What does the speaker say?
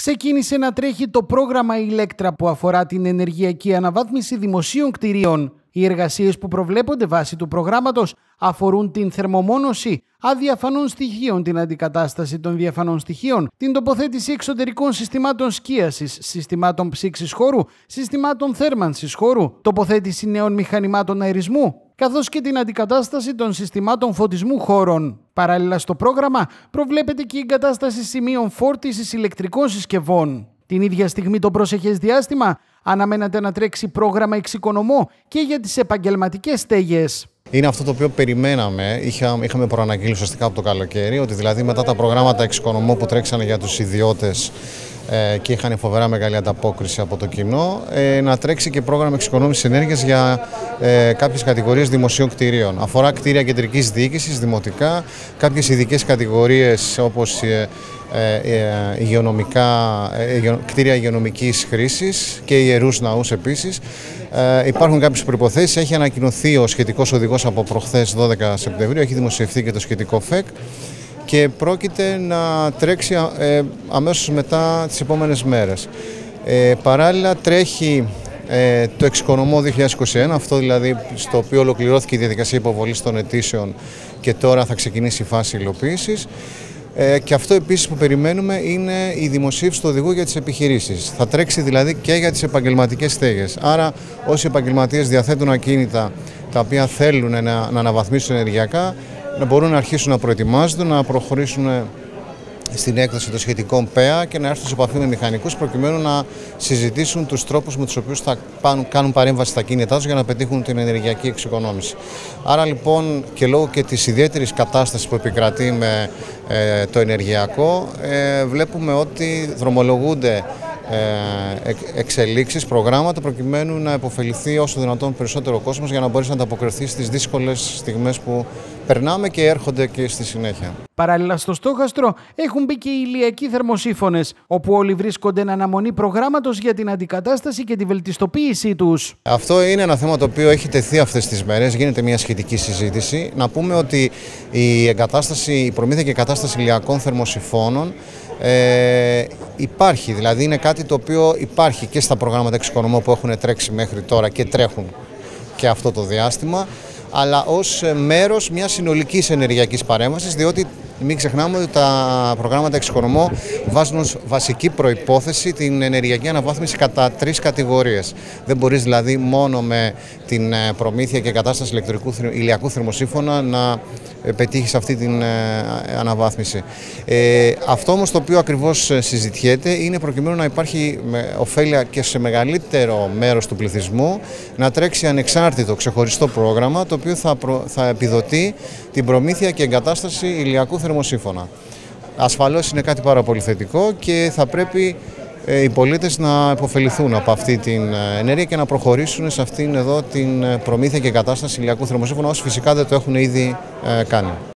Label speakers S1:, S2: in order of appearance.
S1: ξεκίνησε να τρέχει το πρόγραμμα Ηλέκτρα που αφορά την ενεργειακή αναβάθμιση δημοσίων κτηρίων. Οι εργασίες που προβλέπονται βάσει του προγράμματος αφορούν την θερμομόνωση αδιαφανών στοιχείων, την αντικατάσταση των διαφανών στοιχείων, την τοποθέτηση εξωτερικών συστημάτων σκίασης, συστημάτων ψήξης χώρου, συστημάτων θέρμανσης χώρου, τοποθέτηση νέων μηχανημάτων αερισμού, καθώς και την αντικατάσταση των συστημάτων φωτισμού χώρων. Παράλληλα στο πρόγραμμα προβλέπεται και η εγκατάσταση σημείων φόρτισης ηλεκτρικών συσκευών. Την ίδια στιγμή το προσεχές διάστημα αναμένεται να τρέξει πρόγραμμα εξοικονομώ και για τις επαγγελματικές στέγες.
S2: Είναι αυτό το οποίο περιμέναμε, είχαμε προαναγγείλει ουσιαστικά από το καλοκαίρι, ότι δηλαδή μετά τα προγράμματα εξοικονομώ που τρέξανε για τους ιδιώτες και είχαν φοβερά μεγάλη ανταπόκριση από το κοινό, να τρέξει και πρόγραμμα εξοικονόμησης ενέργειας για κάποιες κατηγορίες δημοσίων κτηρίων. Αφορά κτίρια κεντρικής διοίκησης, δημοτικά, κάποιες ειδικές κατηγορίες όπως κτίρια υγειονομικής χρήσης και ιερούς ναούς επίσης. Υπάρχουν κάποιες προϋποθέσεις, έχει ανακοινωθεί ο σχετικός οδηγός από προχθές 12 Σεπτεμβρίου, έχει δημοσιευθεί και το σχετικό ΦΕΚ και πρόκειται να τρέξει αμέσως μετά τις επόμενες μέρες. Παράλληλα τρέχει το εξοικονομώ 2021, αυτό δηλαδή στο οποίο ολοκληρώθηκε η διαδικασία υποβολής των αιτήσεων και τώρα θα ξεκινήσει η φάση υλοποίησης. Και αυτό επίσης που περιμένουμε είναι η δημοσίευση του οδηγού για τις επιχειρήσεις. Θα τρέξει δηλαδή και για τις επαγγελματικές στέγες. Άρα όσοι επαγγελματίες διαθέτουν ακίνητα τα οποία θέλουν να αναβαθμίσουν ενεργειακά, να μπορούν να αρχίσουν να προετοιμάζονται, να προχωρήσουν στην έκδοση των σχετικών ΠΕΑ και να έρθουν σε επαφή με μηχανικούς προκειμένου να συζητήσουν τους τρόπους με τους οποίους θα κάνουν παρέμβαση στα κίνητά τους για να πετύχουν την ενεργειακή εξοικονόμηση. Άρα λοιπόν και λόγω και της ιδιαίτερης κατάστασης που επικρατεί με το ενεργειακό, βλέπουμε ότι δρομολογούνται εξελίξεις, προγράμματα προκειμένου να επωφεληθεί όσο δυνατόν περισσότερο κόσμος για να μπορέσει να ανταποκριθεί στις δύσκολες στιγμές που περνάμε και έρχονται και στη συνέχεια.
S1: Παράλληλα στο στόχαστρο έχουν μπει και οι ηλιακοί θερμοσύφωνες, όπου όλοι βρίσκονται εν αναμονή προγράμματος για την αντικατάσταση και τη βελτιστοποίησή τους. Αυτό
S2: είναι ένα θέμα το οποίο έχει τεθεί αυτές τις μέρες, γίνεται μια σχετική συζήτηση. Να πούμε ότι η προμήθεια και εγκατάσταση ηλιακών θερμοσυφώνων υπάρχει, δηλαδή είναι κάτι το οποίο υπάρχει και στα προγράμματα εξοικονομώ που έχουν τρέξει μέχρι τώρα και τρέχουν και αυτό το διάστημα, αλλά ως μέρος μιας συνολικής ενεργειακής παρέμβασης, διότι μην ξεχνάμε ότι τα προγράμματα εξοικονομώ βάζουν ως βασική προϋπόθεση την ενεργειακή αναβάθμιση κατά 3 κατηγορίες. Δεν μπορείς δηλαδή μόνο με την προμήθεια και εγκατάσταση ηλιακού θερμοσύφωνα να πετύχεις αυτή την αναβάθμιση. Αυτό όμως το οποίο ακριβώς συζητιέται είναι προκειμένου να υπάρχει ωφέλεια και σε μεγαλύτερο μέρος του πληθυσμού να τρέξει ανεξάρτητο ξεχωριστό πρόγραμμα το οποίο θα επιδοτεί την προμήθεια και εγκατάσταση ηλιακού θερμοσύφωνα. Ασφαλώς είναι κάτι πάρα πολύ θετικό και θα πρέπει οι πολίτες να επωφεληθούν από αυτή την ενέργεια και να προχωρήσουν σε αυτήν εδώ την προμήθεια και εγκατάσταση ηλιακού θερμοσύφωνα, όσοι φυσικά δεν το έχουν ήδη κάνει.